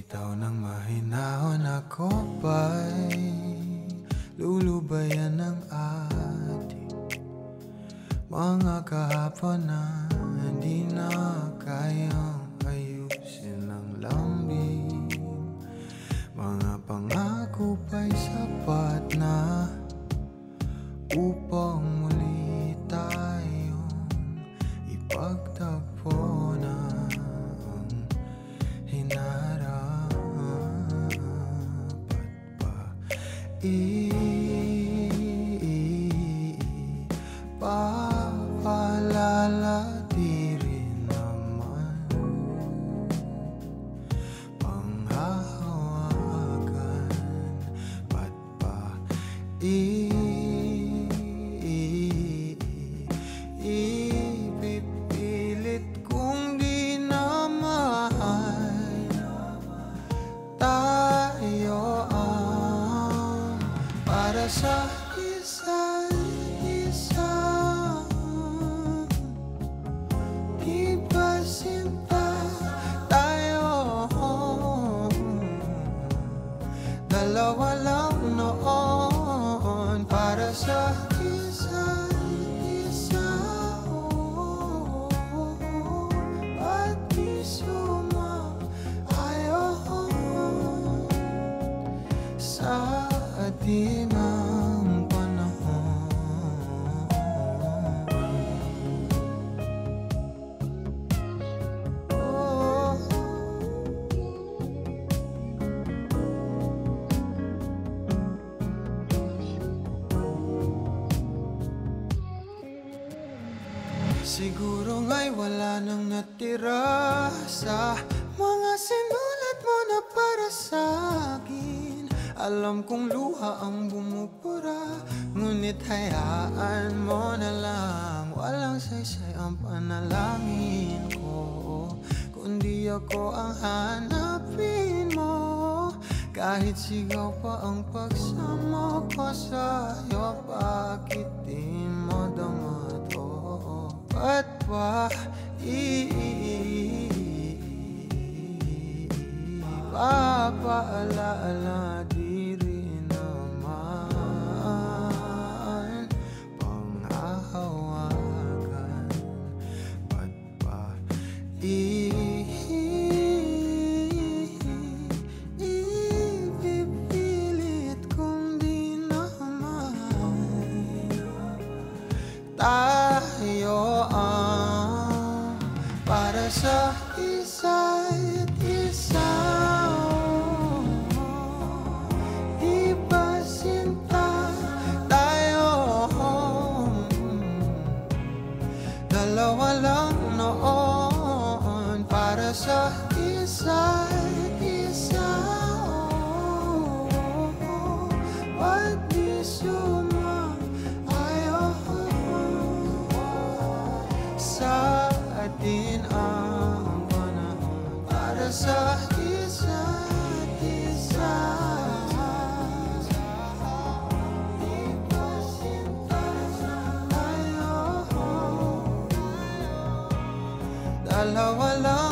Bitaw ng mahinahon ako ba'y lulubayan ng ating mga kahapon na hindi na kayang ayusin ng lambing. Mga pangako pa'y sapat na upang muli tayong ipagtagpo na ang hinarapat pa. Papalala di rin naman panghahawakan ba't pa ipipilit kung di na mahal tayo ang para sa isa't isa. Di ba sinta tayo? Dalawa lang noon para sa isa't isa. Ba't di sumang-ayon sa atin ang panahon? Siguro nga'y wala nang natira sa mga sinulat mo na para sa'kin. Alam kong luha ang bumubura, ngunit hayaan mo na lang. Walang saysay ang panalangin ko, kundi ako ang hanapin mo. Kahit sigaw pa ang pagsamo ko sa'yo, bakit di mo dama to? Ba't ba ipapaalala di rin naman panghahawakan? Ba't ba ipipilit kung di naman tayo ang para sa isa't isa? Di ba sinta tayo? Dalawa lang noon para sa isa't isa. Ba't di sumang-ayon sa atin ang panahon para sa isa't isa? Di ba sinta tayo? Dalawa lang